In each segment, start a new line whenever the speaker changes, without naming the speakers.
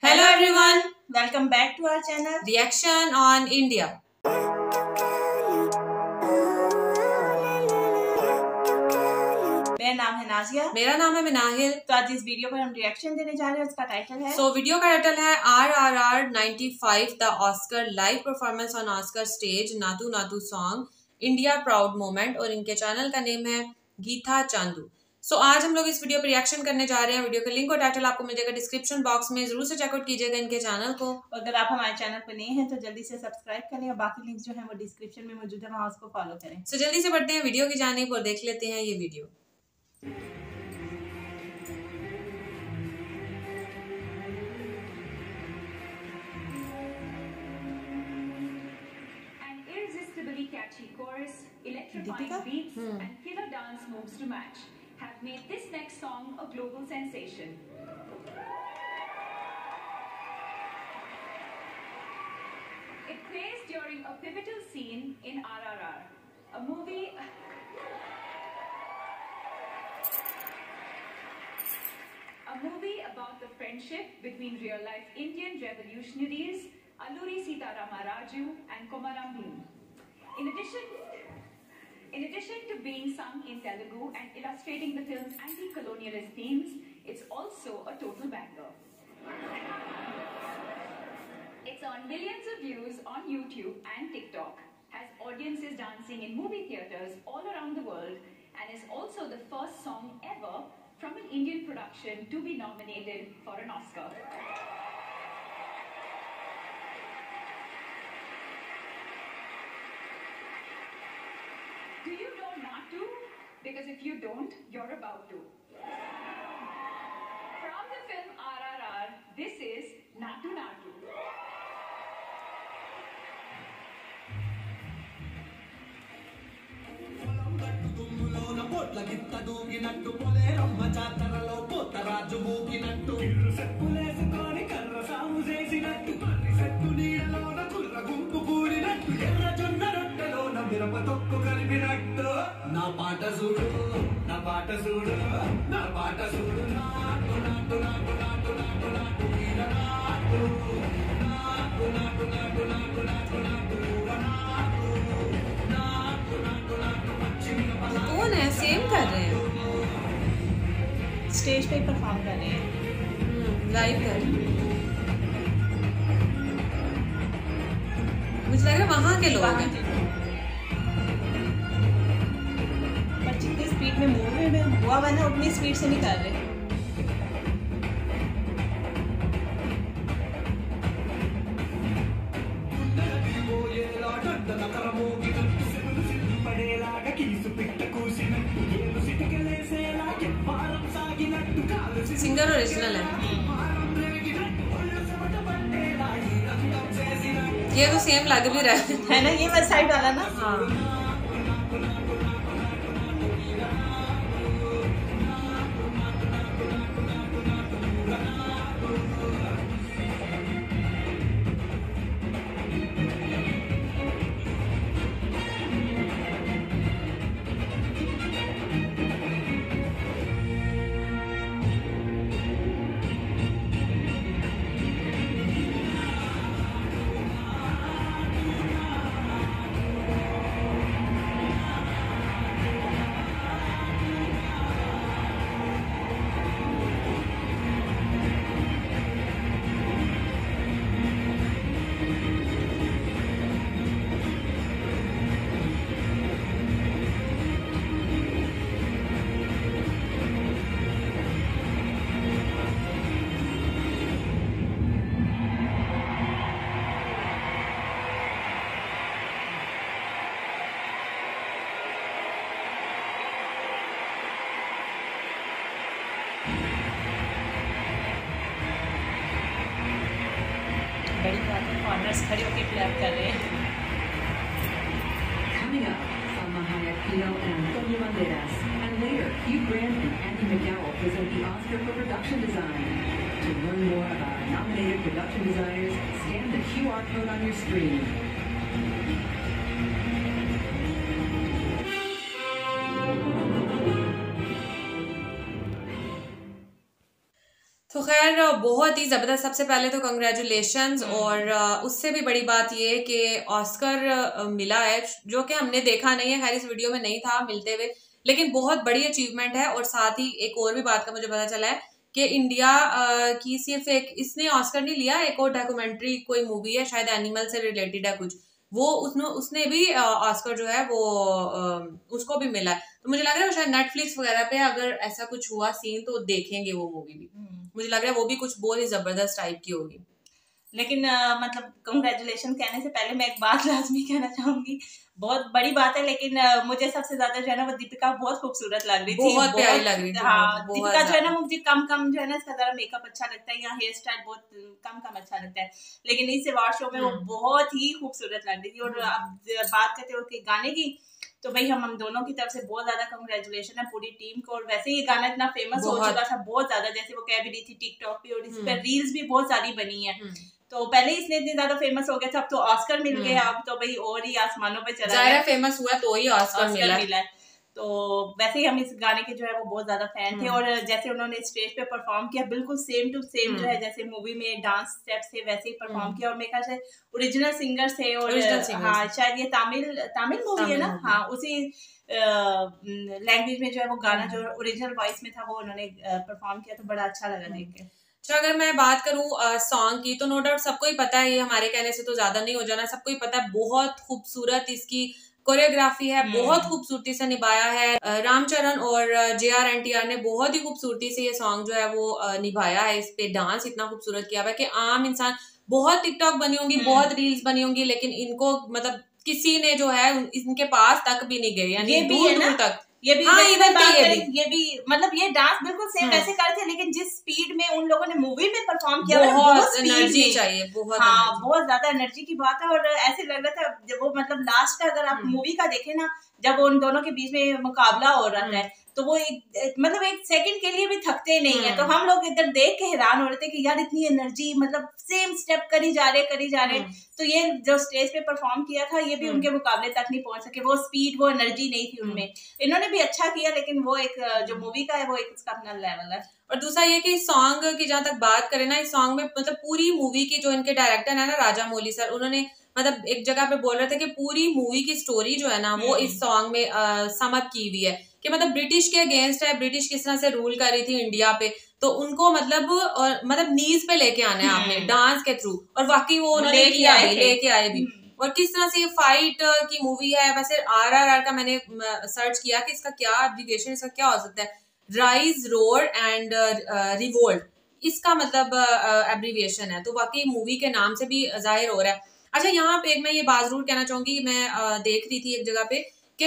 Hello everyone,
welcome back to our channel
Reaction on India.
मेरा नाम है नाजिया।
मेरा नाम है मिनाहिल।
तो आज इस वीडियो पर हम रिएक्शन देने जा रहे हैं। उसका टाइटल है
वीडियो का टाइटल है RRR 95 the Oscar live performance on Oscar stage Naatu Naatu song India proud moment और इनके चैनल का नेम है गीता चांदू। आज हम लोग इस वीडियो पर रिएक्शन करने जा रहे हैं। वीडियो का लिंक और टाइटल आपको मिल जाएगा डिस्क्रिप्शन बॉक्स में, जरूर से चेकआउट कीजिएगा इनके चैनल को।
अगर आप हमारे चैनल पर नए हैं तो जल्दी से सब्सक्राइब करें और बाकी लिंक्स जो है वो डिस्क्रिप्शन में मौजूद है, वहां उसको फॉलो करें।
जल्दी से बढ़ते हैं वीडियो की जानिब और देख लेते हैं ये video.
Catchy chorus, electrifying beats, and killer dance moves to match have made this next song a global sensation. It plays during a pivotal scene in RRR, a movie about the friendship between real-life Indian revolutionaries Alluri Sitarama Raju and Komaram Bhim. In addition to being sung in Telugu and illustrating the film's anti-colonialist themes, it's also a total banger. It's earned millions of views on YouTube and TikTok, has audiences dancing in movie theaters all around the world, and is also the first song ever from an Indian production to be nominated for an Oscar. Do you know not to? Because if you don't, you're about to. From the film RRR, this is Natu Natu.
నా పాట చూడు నా పాట చూడు నా పాట చూడు నాటు నాటు నాటు నాటు నాటు నాటు నాటు నాటు నాటు నాటు నాటు నాటు नाटू नाटू
कौन है? सेम कर रहे हैं,
स्टेज पे परफॉर्म कर रहे हैं,
लाइव कर रहे हैं। मुझे लग रहा है वहाँ के लोग हैं,
पर जितनी स्पीड में मूवमेंट हुआ हुआ ना उतनी स्पीड से नहीं कर रहे।
सिंगर ओरिजिनल है, ये तो सेम लग भी रहा
है ना, ये वेस्ट साइड वाला ना।
हाँ
बड़ी बात है, कॉर्नर्स खड़े होकर क्लैप कर रहे हैं।
Coming up, Salma Hayek, Pino, and Antonio Banderas. And later, Hugh Grant and Andy McDowell present the Oscar for Production Design. To learn more about our nominated production designers, scan the QR code on your screen.
तो खैर खैर बहुत ही जबरदस्त। सबसे पहले तो congratulations. और उससे भी बड़ी बात ये कि ऑस्कर मिला है, जो कि हमने देखा नहीं है, खैर इस वीडियो में नहीं था मिलते हुए, लेकिन बहुत बड़ी अचीवमेंट है। और साथ ही एक और भी बात का मुझे पता चला है कि इंडिया की सिर्फ एक इसने ऑस्कर नहीं लिया, एक और डॉक्यूमेंट्री कोई मूवी है शायद एनिमल से रिलेटेड है कुछ, वो उसने भी ऑस्कर जो है वो उसको भी मिला है। तो मुझे लग रहा है शायद नेटफ्लिक्स वगैरह पे अगर ऐसा कुछ हुआ सीन तो देखेंगे वो मूवी भी। मुझे लग रहा है वो भी कुछ बहुत ही जबरदस्त टाइप की होगी।
लेकिन मतलब कंग्रेचुलेशन कहने से पहले मैं एक बात लाजमी कहना चाहूंगी, बहुत बड़ी बात है, लेकिन मुझे सबसे ज्यादा जो है ना वो दीपिका बहुत खूबसूरत लग रही थी,
बहुत प्यारी लग रही थी।
हाँ, दीपिका जो है ना मुझे कम जो है ना इसका जरा मेकअप अच्छा लगता है या हेयर स्टाइल बहुत कम अच्छा लगता है, लेकिन इस अवार्ड शो में वो बहुत ही खूबसूरत लग रही थी। और अब बात करते हो कि गाने की, तो भाई हम दोनों की तरफ से बहुत ज्यादा कांग्रेचुलेशन है पूरी टीम को। और वैसे ये गाना इतना फेमस हो चुका था बहुत ज्यादा, जैसे वो कह भी रही थी टिकटॉक पे, और इस पर रील्स भी बहुत सारी बनी है। तो पहले इसने इतने ज्यादा फेमस हो गया था, अब तो ऑस्कर मिल गया, अब तो भाई और ही आसमानों पे चला गया,
फेमस हुआ तो ही ऑस्कर मिला है।
तो वैसे ही हम इस गाने के जो है वो बहुत ज्यादा फैन थे। और जैसे उन्होंने स्टेज पे परफॉर्म किया बिल्कुल सेम टू सेम जो है जैसे मूवी में डांस स्टेप्स थे वैसे ही परफॉर्म किया। और मेरे ख्याल से ओरिजिनल सिंगर थे, और हाँ शायद ये तमिल मूवी है ना, हाँ उसी लैंग्वेज में जो है वो गाना जो ओरिजिनल वॉइस में था वो उन्होंने परफॉर्म किया, तो बड़ा अच्छा लगा देख के।
अच्छा, अगर मैं बात करूं सॉन्ग की तो नो डाउट सबको ही पता है, ये हमारे कहने से तो ज्यादा नहीं हो जाना, सबको ही पता है बहुत खूबसूरत इसकी कोरियोग्राफी है, बहुत खूबसूरती से निभाया है रामचरण और JR&TR ने बहुत ही खूबसूरती से ये सॉन्ग जो है वो निभाया है। इस पे डांस इतना खूबसूरत किया हुआ है कि आम इंसान, बहुत टिकटॉक बनी होंगी, बहुत रील्स बनी होंगी, लेकिन इनको मतलब किसी ने जो है इनके पास तक भी नहीं गए, यानी दूर तक।
ये भी ये भी मतलब ये डांस बिल्कुल सेम वैसे करते हैं, लेकिन जिस स्पीड में उन लोगों ने मूवी में परफॉर्म किया
बहुत एनर्जी चाहिए, बहुत
हाँ बहुत ज्यादा एनर्जी की बात है। और ऐसे लग रहा था जब वो मतलब लास्ट का अगर आप मूवी का देखें ना, जब उन दोनों के बीच में मुकाबला हो रहा है तो वो मतलब एक सेकंड के लिए भी थकते नहीं है। तो हम लोग इधर देख के हैरान हो रहे थे कि यार इतनी एनर्जी, मतलब सेम स्टेप करी जा रहे। तो ये जो स्टेज पे परफॉर्म किया था ये भी उनके मुकाबले तक नहीं पहुंच सके, वो स्पीड वो एनर्जी नहीं थी उनमें। इन्होंने भी अच्छा किया, लेकिन वो एक जो मूवी का है वो एक उसका अपना लेवल है।
और दूसरा ये कि इस सॉन्ग की जहां तक बात करें ना, इस सॉन्ग में मतलब पूरी मूवी की जो इनके डायरेक्टर है ना राजा मौली सर, उन्होंने मतलब एक जगह पे बोल रहे थे कि पूरी मूवी की स्टोरी जो है ना वो इस सॉन्ग में समअप की हुई है कि मतलब ब्रिटिश के अगेंस्ट है, ब्रिटिश किस तरह से रूल कर रही थी इंडिया पे, तो उनको मतलब नीज पे लेके आना है आपने डांस के थ्रू, और वाकई वो उन्होंने लेके आए भी। और किस तरह से ये फाइट की मूवी है। वैसे RRR का मैंने सर्च किया कि इसका क्या एब्रिविएशन, इसका क्या हो सकता है, राइज रोर एंड रिवोल्ट, इसका मतलब एब्रिविएशन है। तो वाकई मूवी के नाम से भी जाहिर हो रहा है। अच्छा, यहाँ पे मैं ये बात जरूर कहना चाहूंगी, मैं देख रही थी एक जगह पे कि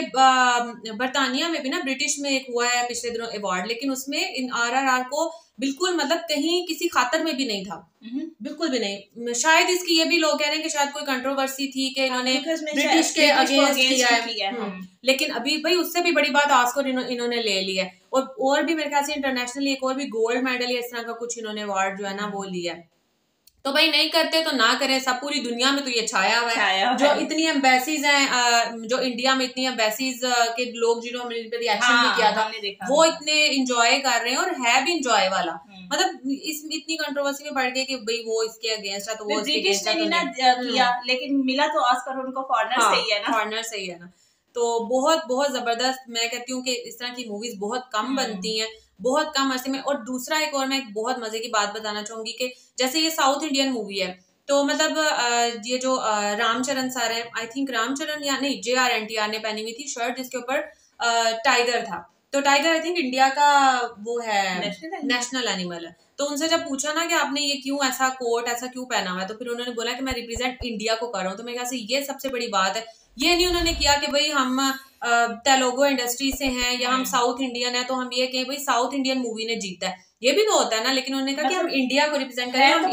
बरतानिया में भी ना ब्रिटिश में एक हुआ है पिछले दिनों अवार्ड, लेकिन उसमें इन RRR को बिल्कुल मतलब कहीं किसी खातर में भी नहीं था, बिल्कुल भी नहीं। शायद इसकी ये भी लोग कह रहे हैं कि शायद कोई कंट्रोवर्सी थी कि इन्होंने ब्रिटिश के अगेंस्ट किया है, लेकिन अभी भाई उससे भी बड़ी बात ऑस्कर इन्होंने ले लिया है। और भी मेरे ख्याल से इंटरनेशनली एक और भी गोल्ड मेडल या इस तरह का कुछ इन्होंने अवार्ड जो है ना वो लिया है। तो भाई नहीं करते तो ना करें, सब पूरी दुनिया में तो ये छाया हुआ है। जो इतनी एम्बेसीज हैं, जो इंडिया में इतनी एम्बेसीज के लोग जिन्होंने रिएक्शन भी किया था, वो इतने इंजॉय कर रहे हैं, और है भी इंजॉय वाला। मतलब इसमें इतनी कंट्रोवर्सी में पड़ गई कि भाई वो इसके अगेंस्ट है तो वो इसके अगेंस्ट
किया, लेकिन मिला तो ऑस्कर उनको फॉरेनर से ही है ना,
फॉरेनर से ही है ना। तो बहुत बहुत जबरदस्त, मैं कहती हूँ कि इस तरह की मूवीज बहुत कम बनती हैं, बहुत कम अरसे में। और दूसरा एक और मैं एक बहुत मजे की बात बताना चाहूंगी कि जैसे ये साउथ इंडियन मूवी है, तो मतलब ये जो रामचरण सर है, आई थिंक रामचरण या नहीं JR&TR ने पहनी हुई थी शर्ट जिसके ऊपर टाइगर था। तो टाइगर आई थिंक इंडिया का वो है नेशनल एनिमल है। तो उनसे जब पूछा ना कि आपने ये क्यों ऐसा कोट ऐसा क्यों पहना हुआ है, तो फिर उन्होंने बोला कि मैं रिप्रेजेंट इंडिया को कर रहा हूँ। तो मेरे ख्याल से ये सबसे बड़ी बात है। ये नहीं उन्होंने किया कि भाई हम तेलुगु इंडस्ट्री से हैं या हम साउथ इंडियन है तो हम ये कहें भाई साउथ इंडियन मूवी ने जीता है, ये भी तो होता है ना। लेकिन उन्होंने कहा कि हम इंडिया को रिप्रेजेंट करें, हम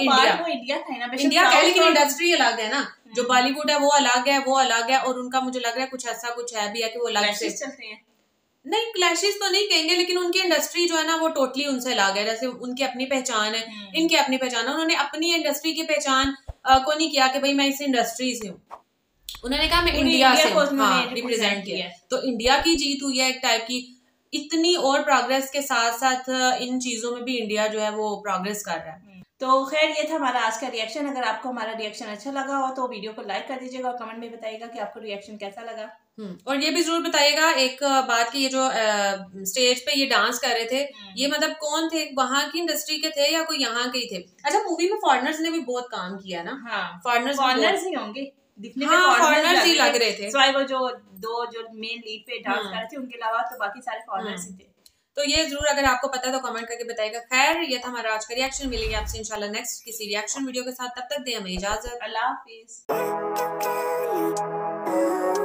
इंडिया का, लेकिन इंडस्ट्री अलग है ना, जो बॉलीवुड है वो अलग है, वो अलग है। और उनका मुझे लग रहा है कुछ ऐसा कुछ है भी है कि वो अलग से
चलते हैं।
नहीं क्लैशेस तो नहीं कहेंगे, लेकिन उनकी इंडस्ट्री जो है ना वो टोटली उनसे अलग है। जैसे उनकी अपनी पहचान है, इनकी अपनी पहचान है। उन्होंने अपनी इंडस्ट्री की पहचान को नहीं किया कि भाई मैं इस इंडस्ट्री से हूँ, उन्होंने कहा मैं इंडिया से रिप्रेजेंट किया। तो इंडिया की जीत हुई है एक टाइप की। इतनी और प्रोग्रेस के साथ साथ इन चीजों में भी इंडिया जो है वो प्रोग्रेस कर रहा है।
तो खैर ये था हमारा आज का रिएक्शन। अगर आपको हमारा रिएक्शन अच्छा लगा हो तो वीडियो को लाइक कर दीजिएगा और कमेंट में बताइएगा कि आपको रिएक्शन कैसा लगा।
और ये भी जरूर बताइएगा एक बात की, ये जो स्टेज पे ये डांस कर रहे थे, ये मतलब कौन थे, वहाँ की इंडस्ट्री के थे या कोई यहाँ के ही थे? अच्छा, मूवी में फॉरेनर्स ने भी बहुत काम किया ना।
हाँ,
फॉरेनर्स
ही होंगे दिखने
में,
हाँ,
फॉरेनर्स ही लग रहे थे।
सिवाय वो जो मेन लीड पे डांस कर रहे थे उनके अलावा तो बाकी सारे फॉरेनर्स ही थे। तो
ये जरूर अगर आपको पता है तो कमेंट करके बताइएगा। खैर ये था हमारा आज का रिएक्शन। मिलेंगे आपसे इंशाल्लाह नेक्स्ट किसी रिएक्शन वीडियो के साथ। तब तक दें हमें इजाजत।
अल्लाह हाफिज।